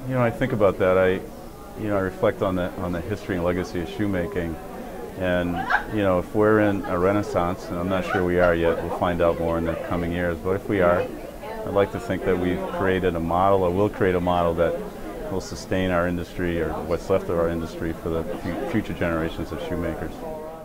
I think about that. I reflect on the history and legacy of shoemaking, and if we're in a renaissance, and I'm not sure we are yet, we'll find out more in the coming years. But if we are, I'd like to think that we've created a model, or will create a model that will sustain our industry, or what's left of our industry, for the future generations of shoemakers.